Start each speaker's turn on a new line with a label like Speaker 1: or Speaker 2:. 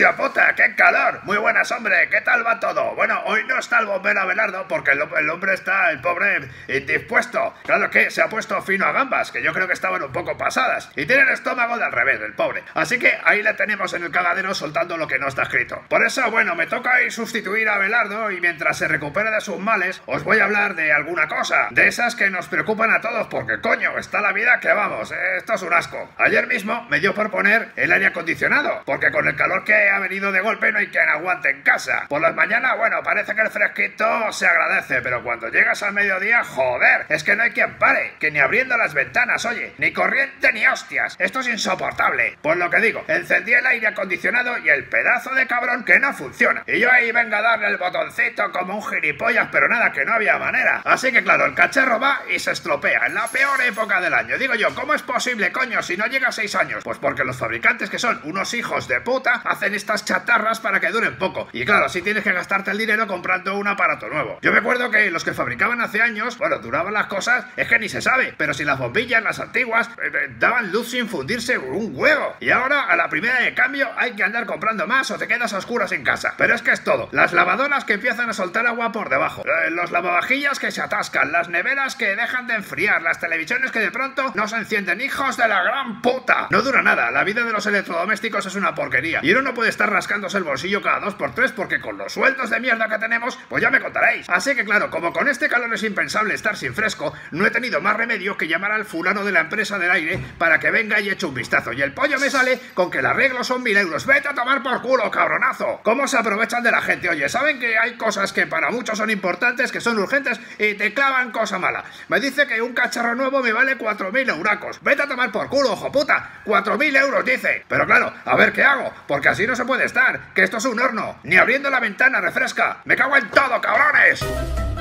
Speaker 1: Hostia puta, qué calor. Muy buenas, hombre, ¿qué tal va todo? Bueno, hoy no está el bombero Abelardo porque el hombre está, el pobre, indispuesto. Claro que se ha puesto fino a gambas, que yo creo que estaban un poco pasadas. Y tiene el estómago de al revés, el pobre. Así que ahí le tenemos en el cagadero soltando lo que no está escrito. Por eso, bueno, me toca ir sustituir a Abelardo y mientras se recupere de sus males, os voy a hablar de alguna cosa. De esas que nos preocupan a todos porque, coño, está la vida que vamos, esto es un asco. Ayer mismo me dio por poner el aire acondicionado, porque con el calor que ha venido de golpe no hay quien aguante en casa. Por las mañanas, bueno, parece que el fresquito se agradece, pero cuando llegas al mediodía, joder, es que no hay quien pare, que ni abriendo las ventanas, oye, ni corriente ni hostias, esto es insoportable. Pues lo que digo, encendí el aire acondicionado y el pedazo de cabrón que no funciona. Y yo ahí vengo a darle el botoncito como un gilipollas, pero nada, que no había manera. Así que claro, el cacharro va y se estropea en la peor época del año. Digo yo, ¿cómo es posible, coño, si no llega a 6 años? Pues porque los fabricantes, que son unos hijos de puta, hacen estas chatarras para que duren poco. Y claro, así tienes que gastarte el dinero comprando un aparato nuevo. Yo me acuerdo que los que fabricaban hace años, bueno, duraban las cosas, es que ni se sabe, pero si las bombillas, las antiguas, daban luz sin fundirse un huevo. Y ahora, a la primera de cambio, hay que andar comprando más o te quedas a oscuras en casa. Pero es que es todo. Las lavadoras que empiezan a soltar agua por debajo, los lavavajillas que se atascan, las neveras que dejan de enfriar, las televisiones que de pronto no se encienden. ¡Hijos de la gran puta! No dura nada, la vida de los electrodomésticos es una porquería. Y uno no puede estar rascándose el bolsillo cada 2x3 porque con los sueldos de mierda que tenemos, pues ya me contaréis. Así que claro, como con este calor es impensable estar sin fresco, no he tenido más remedio que llamar al fulano de la empresa del aire para que venga y eche un vistazo. Y el pollo me sale con que el arreglo son 1000 euros. ¡Vete a tomar por culo, cabronazo! ¿Cómo se aprovechan de la gente? Oye, saben que hay cosas que para muchos son importantes, que son urgentes y te clavan cosa mala. Me dice que un cacharro nuevo me vale 4000 euracos. ¡Vete a tomar por culo, ojo puta! 4000 euros, dice. Pero claro, a ver qué hago, porque así no se puede estar, que esto es un horno. Ni abriendo la ventana refresca. ¡Me cago en todo, cabrones!